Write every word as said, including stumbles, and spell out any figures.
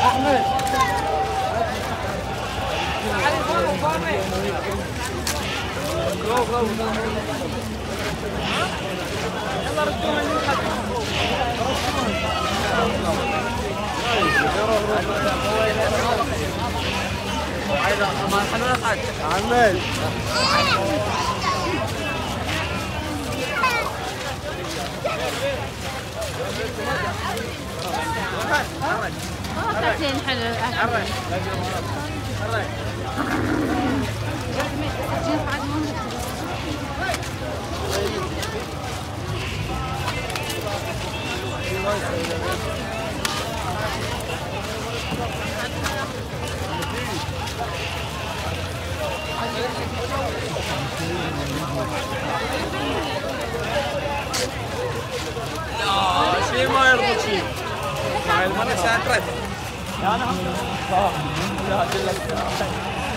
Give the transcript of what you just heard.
احمد يلا ردوا من احمد كاسين حلو لا شيء ما يرضى شيء مع المرة ساعتين انا هم لا لا